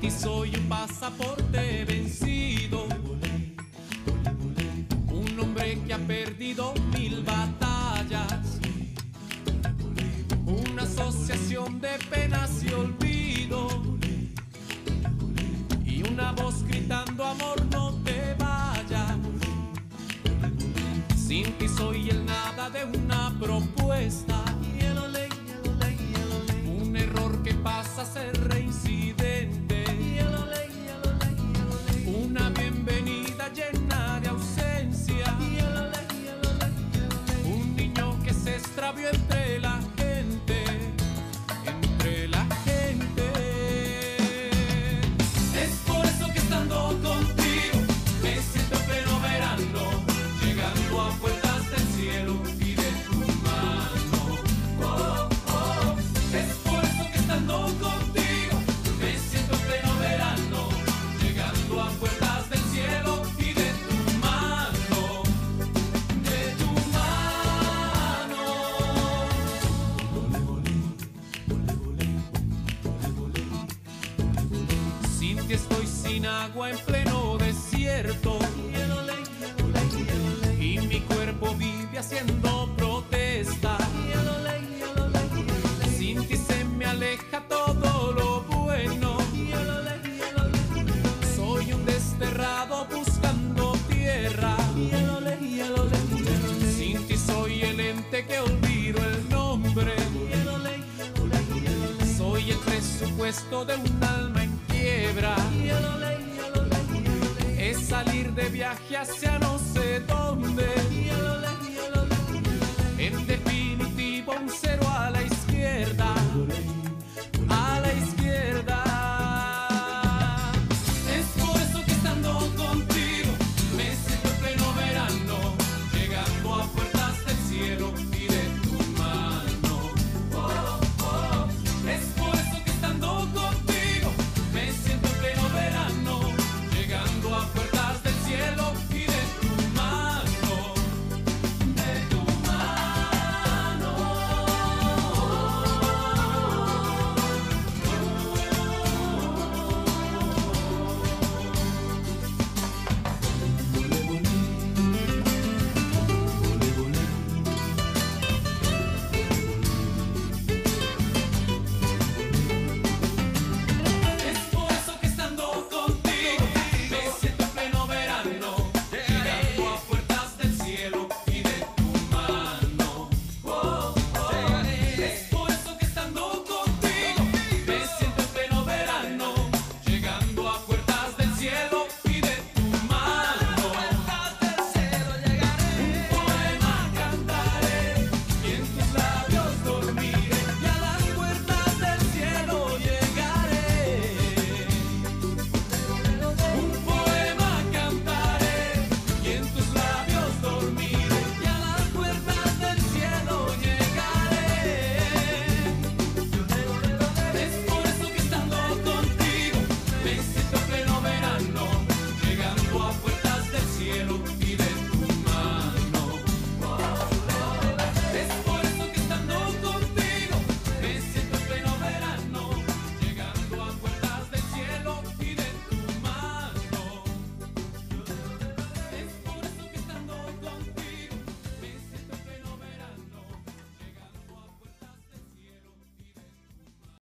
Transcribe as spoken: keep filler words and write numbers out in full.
ti soy un pasaporte vencido, un hombre que ha perdido mil batallas, una asociación de penas y olvido, y una voz gritando amor no te vayas. Sin ti soy el nada de una propuesta, un error que pasa a ser reincidente, una bienvenida llena de ausencia, un niño que se extravió entre la gente, entre la gente. Es por eso que estando contigo me siento en pleno verano, llegando a puertas del cielo y de tu mano. Oh, oh. Es por eso que estando contigo me siento en pleno verano, llegando a puertas del cielo y de tu mano, de tu mano. Sin ti estoy sin agua en pleno desierto, y mi cuerpo vive haciendo protesta. Sin ti se me aleja todo lo bueno, soy un desterrado buscando tierra. Sin ti soy el ente que olvido el nombre, soy el presupuesto de un alma en quiebra. Es salir de viaje hacia